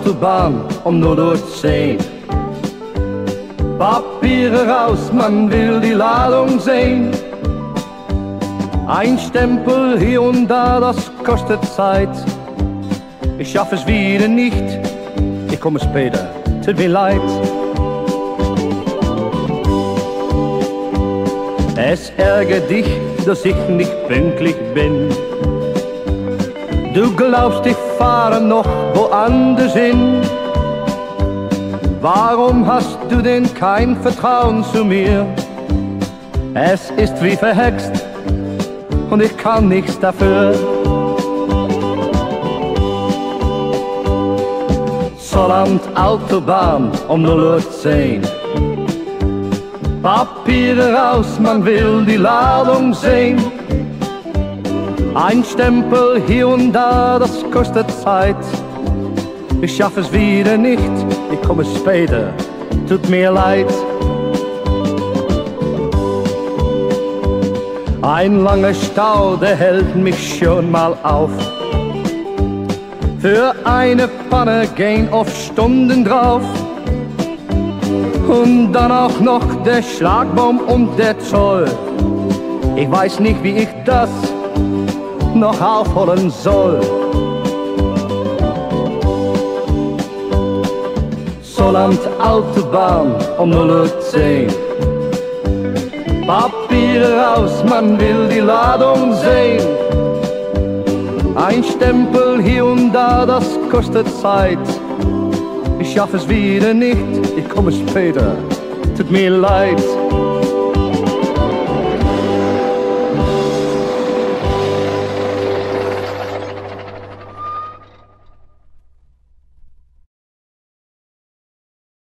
Autobahn um 0:10 Uhr. Papiere raus, man will die Ladung sehen. Ein Stempel hier und da, das kostet Zeit. Ich schaff es wieder nicht, ich komme später, tut mir leid. Es ärgert dich, dass ich nicht pünktlich bin. Du glaubst, ich fahre noch woanders hin. Warum hast du denn kein Vertrauen zu mir? Es ist wie verhext und ich kann nichts dafür. Zollamt Autobahn um 0:10 Uhr. Papiere raus, man will die Ladung sehen. Ein Stempel hier und da, das kostet Zeit. Ich schaff es wieder nicht, ich komme später, tut mir leid. Ein langer Stau, der hält mich schon mal auf. Für eine Panne gehen oft Stunden drauf. Und dann auch noch der Schlagbaum und der Zoll. Ich weiß nicht, wie ich das noch aufholen soll. Zollamt Autobahn um 0:10 Uhr. Papiere raus, man will die Ladung sehen. Ein Stempel hier und da, das kostet Zeit. Ich schaff es wieder nicht, ich komme später, tut mir leid.